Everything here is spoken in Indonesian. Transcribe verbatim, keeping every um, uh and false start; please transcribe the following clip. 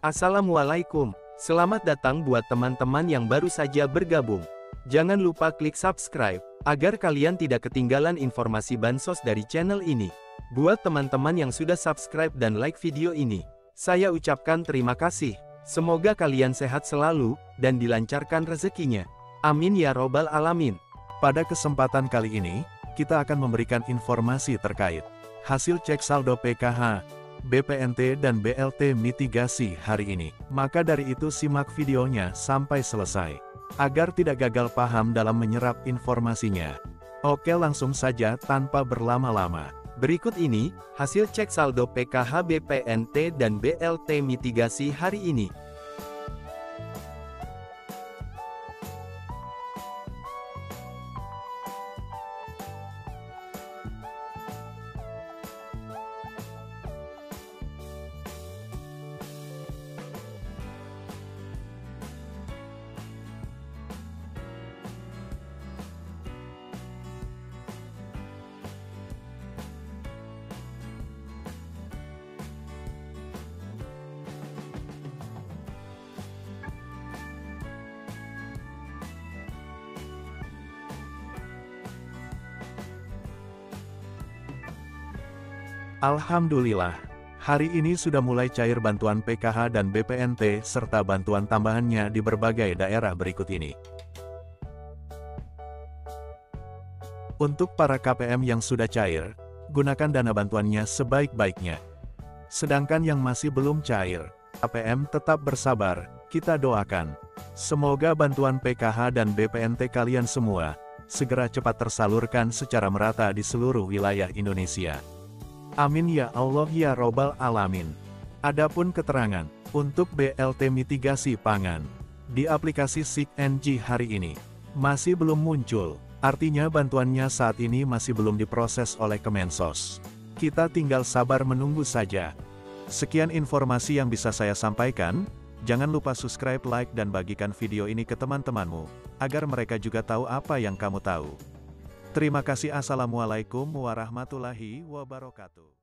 Assalamualaikum, selamat datang buat teman-teman yang baru saja bergabung. Jangan lupa klik subscribe, agar kalian tidak ketinggalan informasi bansos dari channel ini. Buat teman-teman yang sudah subscribe dan like video ini, saya ucapkan terima kasih. Semoga kalian sehat selalu, dan dilancarkan rezekinya. Amin ya robbal alamin. Pada kesempatan kali ini, kita akan memberikan informasi terkait hasil cek saldo P K H, B P N T dan B L T mitigasi hari ini. Maka dari itu simak videonya sampai selesai, agar tidak gagal paham dalam menyerap informasinya. Oke, langsung saja tanpa berlama-lama. Berikut ini, hasil cek saldo P K H B P N T dan B L T mitigasi hari ini. Alhamdulillah, hari ini sudah mulai cair bantuan P K H dan B P N T serta bantuan tambahannya di berbagai daerah berikut ini. Untuk para K P M yang sudah cair, gunakan dana bantuannya sebaik-baiknya. Sedangkan yang masih belum cair, K P M tetap bersabar, kita doakan. Semoga bantuan P K H dan B P N T kalian semua, segera cepat tersalurkan secara merata di seluruh wilayah Indonesia. Amin ya Allah ya robbal alamin. Adapun keterangan untuk B L T mitigasi pangan di aplikasi S I K N G hari ini masih belum muncul, artinya bantuannya saat ini masih belum diproses oleh Kemensos. Kita tinggal sabar menunggu saja. Sekian informasi yang bisa saya sampaikan. Jangan lupa subscribe, like dan bagikan video ini ke teman-temanmu, agar mereka juga tahu apa yang kamu tahu. Terima kasih. Assalamualaikum warahmatullahi wabarakatuh.